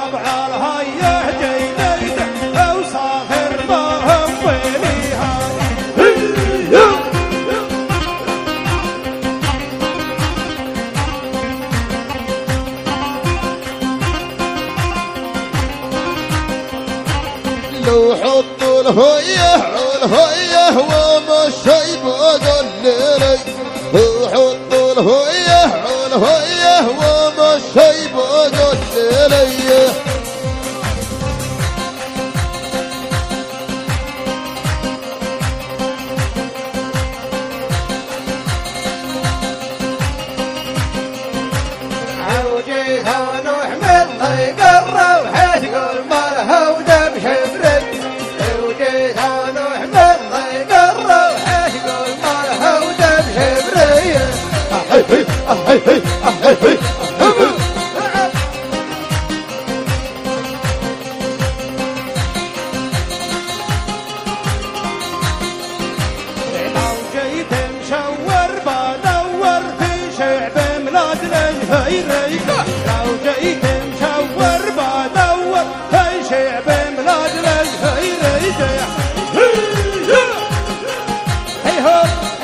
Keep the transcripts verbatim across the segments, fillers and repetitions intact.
طبع الهيه جيديده وصاخر ضهم ويليها لو حطوا الهيه الهيه ومشي بقليلي وحطوا الهيه الهيه ومشي بقليلي عوجيها ونحمل يقرا وحيث يقول مالها ودم شبرك عوجيها ونحمل يقرا وحيث يقول مالها ودم شبرك لو جيت مشور بدور في شعب ميلاد الهيري لو جيت مشور بدور في شعب ميلاد الهيري هي هو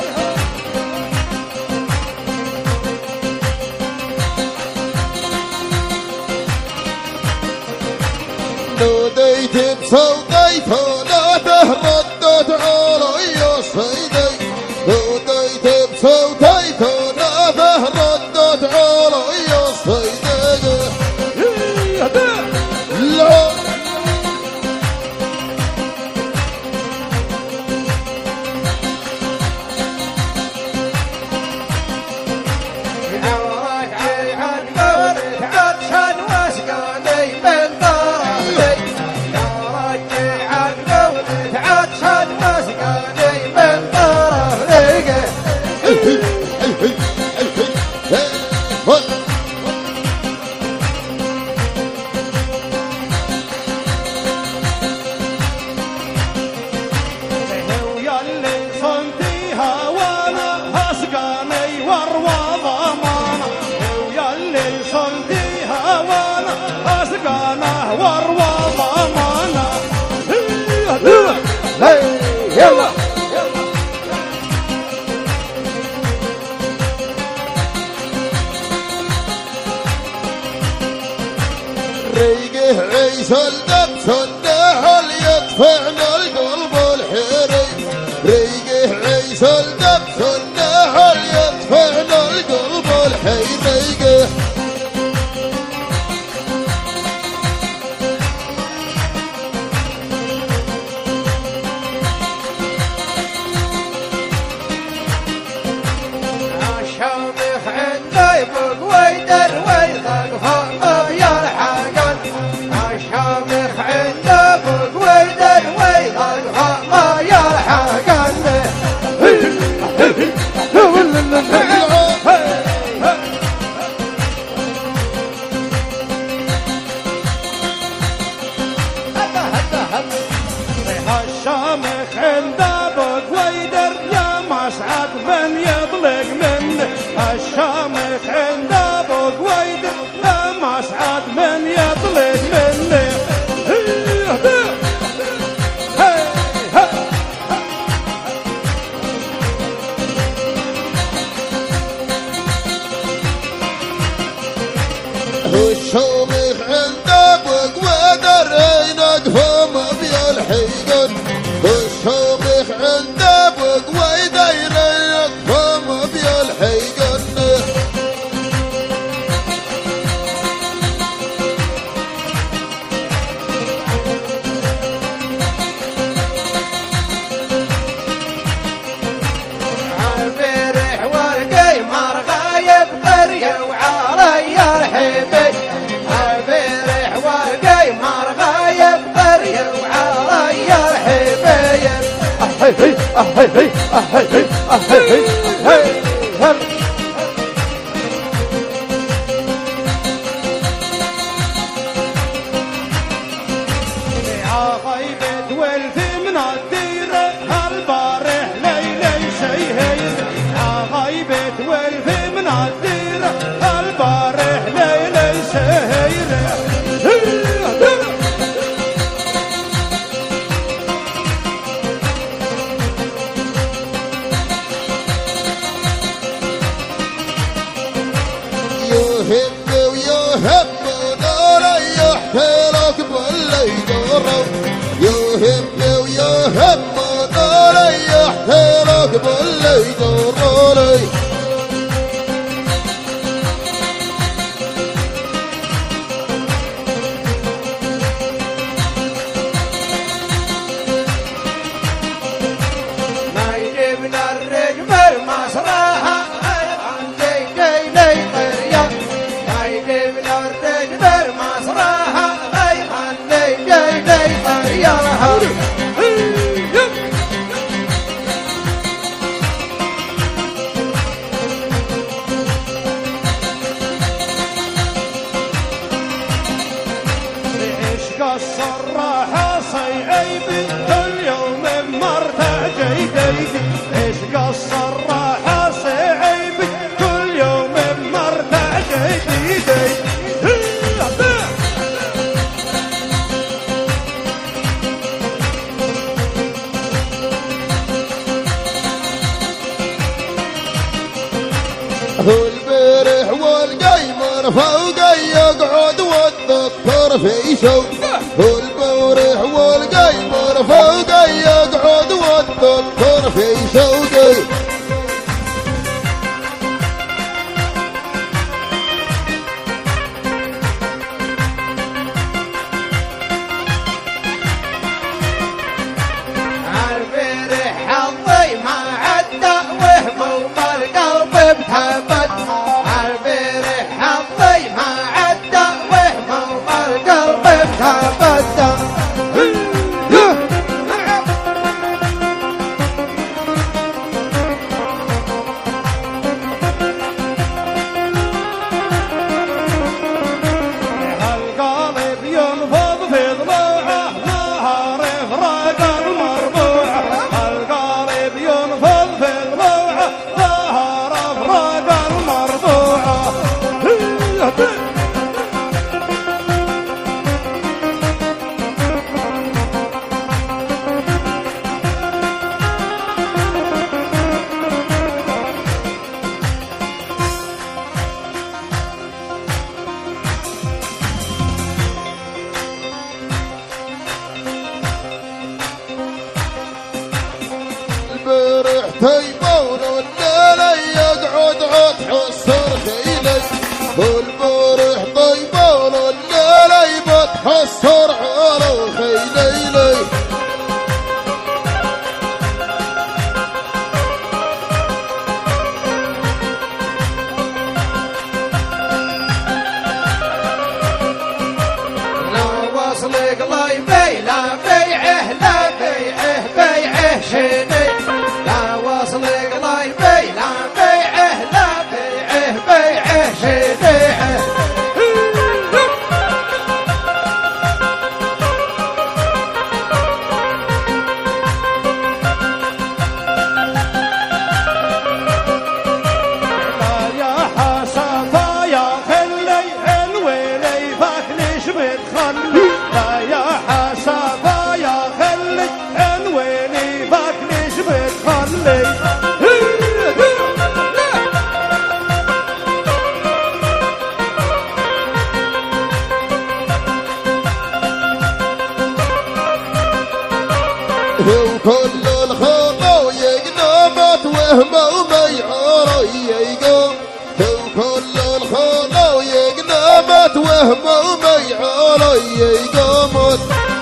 نوديت بصوتيت وناته ردت علي صيدي نوديت بصوتيت وناته ردت علي صيدي لا عورك عيعان قولك عطشان واسقاني من طرفي عورك عيعان قولك عطشان واسقاني من طرفي ويا اللي صنتيها وانا اسقاني واروى ضمانه ويا اللي صنتيها وانا اسقانه واروى ضمانه يلا ريقه عيسى الدبس النحل يدفعنا القلب الحيري ريقه عيسى الدبس النحل يدفعنا القلب الحيري الشامخ عنده يبق ويدر ويخاف يا الحاجات الشامخ عنده يبق ويدر ويخاف يا الحاجات الشامخ عنده يبق ويدر يا مسعد من يطلق منه الشامخ عنده يبق ويدر يا مسعد من يطلق منه الشامخ عنده بق ودرينكهم بالحيقن الشامخ عنده بق ودرينكهم بالحيقن عالفرح ورقي مرغايب قريه وعلي الحبي عالفرح ورقي مرغايب قريه وعلي الحبي عاقيبت والفي من الديره هالبارح ليلي شيهين عاقيبت والفي من الديره هالبارح ليلي شيهين قبل لا يدوروني ما يجيبنا الرجل مصراها عندي جيلي قرية ما يجيبنا الرجل مصراها عندي جيلي قرية الصراحة صيعيبي كل يوم مرتع جيدي عشق الصراحة صيعيبي كل يوم مرتع جيدي هو البارح والقيمر فوقي يقعد والذكر في شوق هو البارح والقيمر فوقي يقعد والذكر في شوقي البارح حظي ما عدى وهم القلب بتهبد البارح حظي ما عدى وهم القلب بتهبد القلب ينفض في ضلوعه نهار افراق المربوعه القلب ينفض في ضلوعه نهار افراق المربوعه البارح تيمون والليل يقعد عد حصر خيلي والبارح طيبون والليل بتحصر على خيلي لا وصل قلبي لا بيعه لا بيعه بيعه شيني لا وصل قلبي لا بيعه لا بيعه بيعه شيني يا حسافة يا خلي الويلي فاكلش بتخلي لا يا حسافة يا خلي الويلي فاكلش بتخلي وكل الخطا يقنمت وهمه وميعاره يقوم وكل الخطا يقنمت وهمه وميعاره يقوم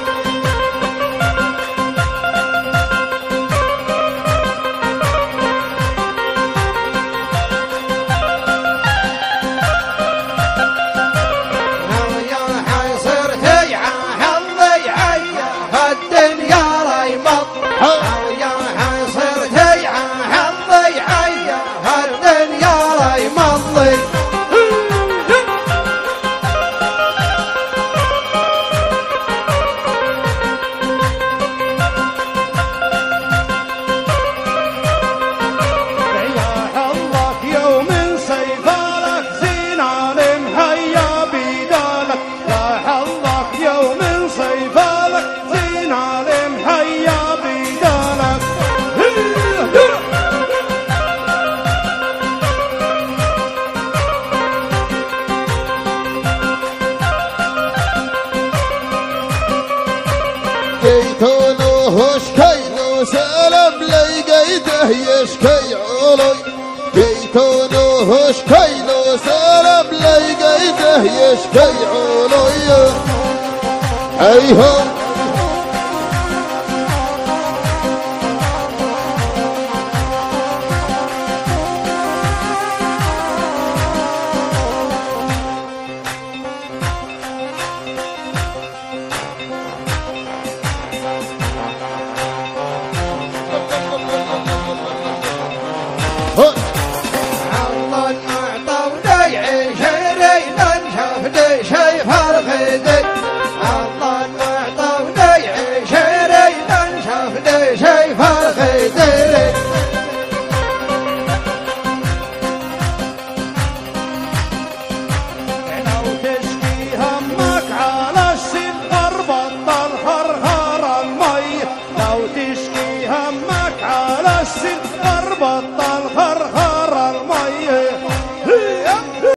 يا حصرتي عهضي عيا الدنيا ريمط يا حصرتي عهضي عيا الدنيا ريمط جيتونه شكينه سلام لقيته يشكي علي بيتونه شكي له سلام لقيته يشكي علي. أيهم